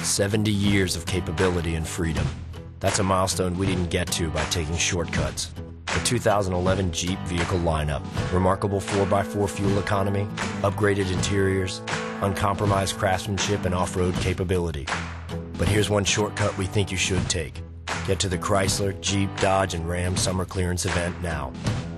70 years of capability and freedom. That's a milestone we didn't get to by taking shortcuts. The 2011 Jeep vehicle lineup, remarkable 4x4 fuel economy, upgraded interiors, uncompromised craftsmanship and off-road capability. But here's one shortcut we think you should take. Get to the Chrysler, Jeep, Dodge, and Ram summer clearance event now.